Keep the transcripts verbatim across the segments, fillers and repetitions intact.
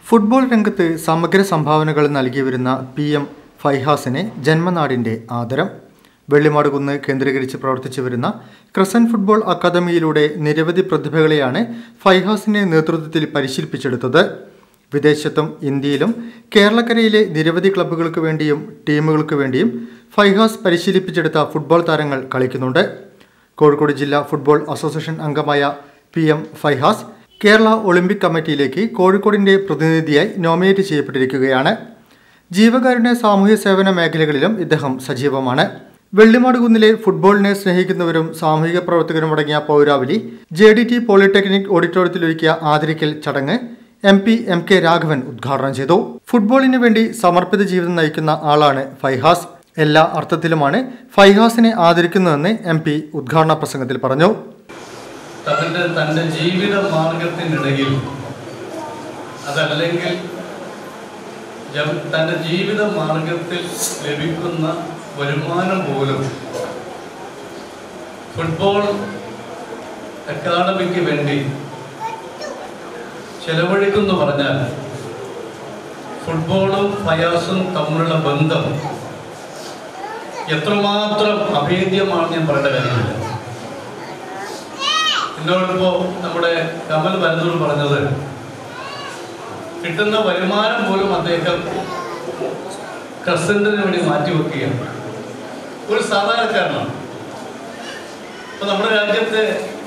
Football രംഗത്ത് സമഗ്ര സംഭാവനകൾ നൽകി വരുന്ന പി എം ഫൈഹാസിനെ ജന്മനാടിൻ്റെ ആദരം. വെള്ളിമാടുകുന്ന് കേന്ദ്രീകരിച്ച് പ്രവർത്തിച്ചു വരുന്ന ക്രസന്റ് ഫുട്ബോൾ അക്കാദമിയിലൂടെ നിരവധി പ്രതിഭകളെയാണ് ഫൈഹാസിൻ്റെ നേതൃത്വത്തിൽ പരിശീലിപ്പിച്ചെടുത്തത്. വിദേശത്തും ഇന്ത്യയിലും കേരളക്കരയിലെ നിരവധി ക്ലബ്ബുകൾക്ക് വേണ്ടിയും ടീമുകൾക്ക് വേണ്ടിയും ഫൈഹാസ് പരിശീലിപ്പിച്ചെടുത്ത ഫുട്ബോൾ താരങ്ങൾ കളിക്കുന്നുണ്ട്. കോഴിക്കോട് ജില്ലാ ഫുട്ബോൾ അസോസിയേഷൻ അംഗമായ P M Faihas Kerala Olympic കമ്മിറ്റിയിലേക്ക് കോഴിക്കോടിൻ്റെ പ്രതിനിധിയായി നോമിനേറ്റ് ചെയ്യപ്പെട്ടിരിക്കുകയാണ്. ജീവകാരുണ്യ സാമൂഹ്യ സേവന മേഖലകളിലും ഇദ്ദേഹം സജീവമാണ്. വെള്ളിമാടുകുന്നിലെ ഫുട്ബോളിനെ സ്നേഹിക്കുന്നവരും സാമൂഹിക പ്രവർത്തകരും അടങ്ങിയ പൗരാവലി ജെ ഡി ടി പോളിടെക്നിക് ഓഡിറ്റോറിയത്തിലൊരുക്കിയ ആദരിക്കൽ ചടങ്ങ് M P M K Raghavan ഉദ്ഘാടനം ചെയ്തു. ഫുട്ബോളിന് വേണ്ടി സമർപ്പിത ജീവിതം നയിക്കുന്ന ആളാണ് ഫൈഹാസ്. എല്ലാ അർത്ഥത്തിലുമാണ് ഫൈഹാസിനെ ആദരിക്കുന്നതെന്ന് എം പി ഉദ്ഘാടന പ്രസംഗത്തിൽ പറഞ്ഞു. തന്റെ തന്റെ ജീവിത മാർഗത്തിനിടയിൽ അതല്ലെങ്കിൽ തന്റെ ജീവിത മാർഗത്തിൽ ലഭിക്കുന്ന വരുമാനം പോലും ഫുട്ബോൾ അക്കാദമിക്ക് വേണ്ടി ചെലവഴിക്കുന്നു പറഞ്ഞാൽ ഫുട്ബോളും ഫയാസും തമ്മിലുള്ള ബന്ധം എത്രമാത്രം അഭേദ്യമാണ് ഞാൻ പറയേണ്ട കാര്യമില്ല. എന്നോടിപ്പോ നമ്മുടെ കമൽ വരദൂർ പറഞ്ഞത് കിട്ടുന്ന വരുമാനം പോലും അദ്ദേഹം ക്രസന്റിന് വേണ്ടി മാറ്റിവെക്കുകയാണ്. ഒരു സാധാരണക്കാരനാണ്. ഇപ്പൊ നമ്മുടെ രാജ്യത്തെ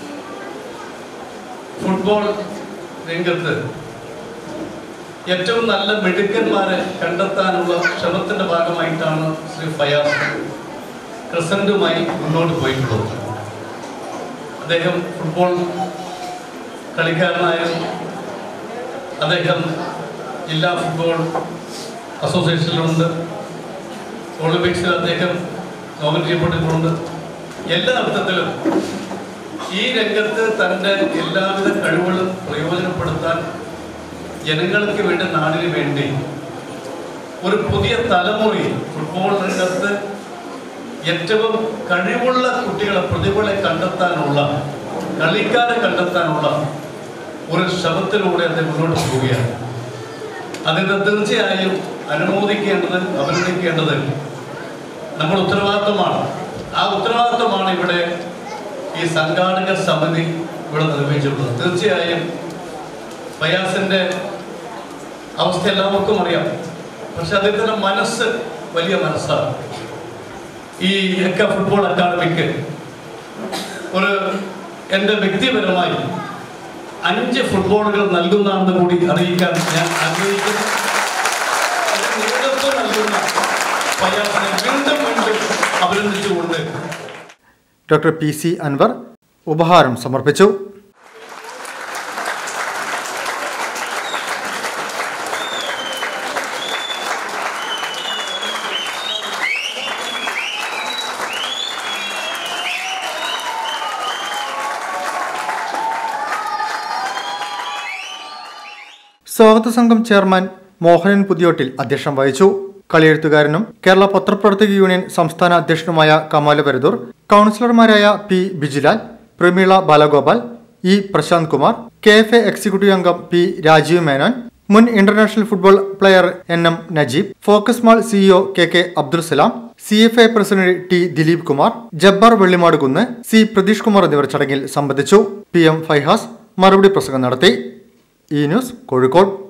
ഫുട്ബോൾ രംഗത്ത് ഏറ്റവും നല്ല മിടുക്കന്മാരെ കണ്ടെത്താനുള്ള ശ്രമത്തിന്റെ ഭാഗമായിട്ടാണ് ശ്രീ ഫയാസ് ക്രസന്റുമായി മുന്നോട്ട് പോയിട്ടുള്ളത്. അദ്ദേഹം ഫുട്ബോൾ കളിക്കാരനായിരുന്നു. അദ്ദേഹം ജില്ലാ ഫുട്ബോൾ അസോസിയേഷനിലുണ്ട്. ഒളിമ്പിക്സിൽ അദ്ദേഹം നോമിനേറ്റ് ചെയ്യപ്പെട്ടിട്ടുണ്ട്. എല്ലാ അർത്ഥത്തിലും ഈ രംഗത്ത് തൻ്റെ എല്ലാവിധ കഴിവുകളും പ്രയോജനപ്പെടുത്താൻ ജനങ്ങൾക്ക് വേണ്ടി നാടിന് വേണ്ടി ഒരു പുതിയ തലമുറയിൽ ഫുട്ബോൾ രംഗത്ത് ഏറ്റവും കഴിവുള്ള കുട്ടികളെ പ്രതിഭകളെ കണ്ടെത്താനുള്ള കളിക്കാരെ കണ്ടെത്താനുള്ള ഒരു ശ്രമത്തിലൂടെ അദ്ദേഹം മുന്നോട്ട് പോവുകയാണ്. അതിന് തീർച്ചയായും അനുമോദിക്കേണ്ടത് അഭിനന്ദിക്കേണ്ടത് നമ്മുടെ ഉത്തരവാദിത്വമാണ്. ആ ഉത്തരവാദിത്വമാണ് ഇവിടെ ഈ സംഘാടക സമിതി ഇവിടെ നിർവഹിച്ചിട്ടുള്ളത്. തീർച്ചയായും ഫയാസിന്റെ അവസ്ഥ എല്ലാവർക്കും അറിയാം. പക്ഷെ അദ്ദേഹത്തിന്റെ മനസ്സ് വലിയ മനസ്സാണ്. ഈ എക്ക ഫുട്ബോൾ അക്കാദമിക്ക് ഒരു എൻ്റെ വ്യക്തിപരമായി അഞ്ച് ഫുട്ബോളുകൾ നൽകുന്നതാണെന്ന് കൂടി അറിയിക്കാൻ ഞാൻ ആഗ്രഹിക്കുന്നു. നേതൃത്വം നൽകുന്ന ഫയാസിനെ വീണ്ടും വീണ്ടും അഭിനന്ദിച്ചുകൊണ്ട് ഡോക്ടർ പി സി അൻവർ ഉപഹാരം സമർപ്പിച്ചു. സ്വാഗത സംഘം ചെയർമാൻ മോഹനൻ പുതിയോട്ടിൽ അധ്യക്ഷം വഹിച്ചു. കളിയെഴുത്തുകാരനും കേരള പത്രപ്രവർത്തക യൂണിയൻ സംസ്ഥാന അധ്യക്ഷനുമായ കമാല വരദൂർ, കൗൺസിലർമാരായ P Bijilal, Prameela Balagopal, E Prashanth Kumar, K F A executive അംഗം പി രാജീവ് മേനോൻ, മുൻ international football player N M Najeeb, Focus Mall CEO K K Abdul Salam, C F I president T Dileep Kumar, Jabbar Vellimadukunnu, C Pratheesh Kumar എന്നിവർ ചടങ്ങിൽ സംബന്ധിച്ചു. പി എം ഫൈഹാസ് മറുപടി പ്രസംഗം നടത്തി. ഈ ന്യൂസ് കോഴിക്കോട്.